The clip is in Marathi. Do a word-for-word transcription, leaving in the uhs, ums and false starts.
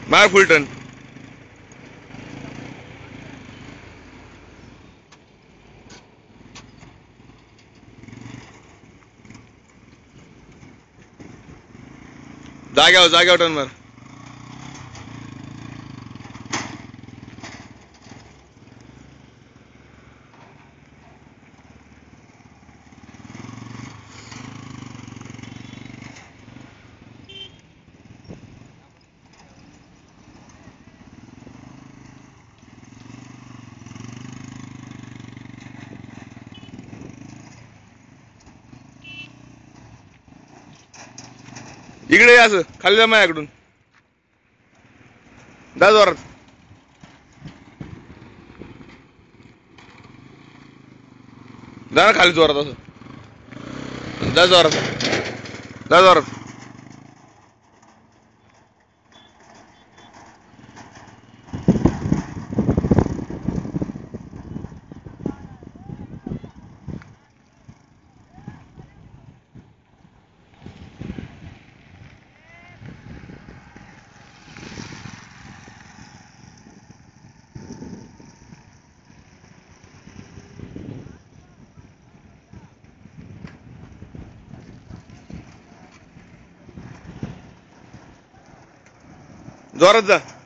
मार फुल टर्न. जाग्यावर जाग्यावर टर्न मार. इकडे या असं खाली जा माझ्याकडून. जा जोरात. जा ना खाली जोरात असं. जा जोरात. जा जोरात. जोरात जा.